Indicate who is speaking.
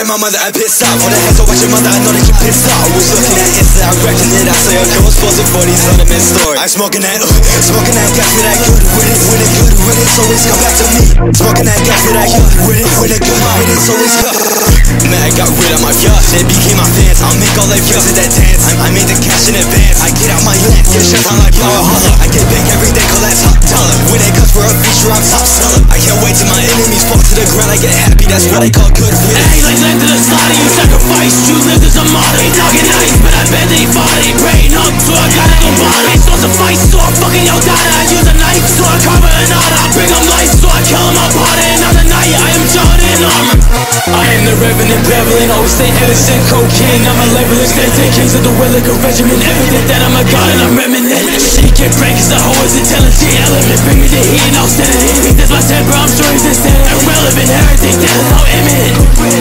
Speaker 1: at my mother, I pissed off. All the heads are watching mother, I know that you pissed off. I was looking at Insta, I reckon it. I say a girl's posting for these sentiment stories. I'm smoking that gas with that good with it, with it, so it's come back to me. Smoking that gas with that good with it, with it, so it's come. Man, I got rid of my flush, they became my fans. I'll make all their friends in that dance. I made the cash in advance. I get out my lens, get shut down like power holler. I get big every day, call that top dollar. When they cut for a feature, I'm top seller. I can't wait till my enemies fall to the ground. I get happy, that's what I call good riddance.
Speaker 2: Hey, like led to the slaughter, you sacrificed, you lived as a martyr. Ain't talking nice, but I bet they fought. Ain't praying up, so I gotta go bother. Ain't supposed to fight, so I'm fucking your daughter. I use a knife, so I carve an order. I bring them life, so I kill them apart. And on the night, I am John in armor. I am the Revenant Beverly, always stay innocent, cocaine. I'm a level extended, kings of the will like a regiment. Evident that I'm a god and I'm remnant. Shake it, break, cause the hoe is intelligent. Element, bring me the heat and I'll stand it. That's my temper, I'm sure he's instant. Irrelevant, everything that is now imminent.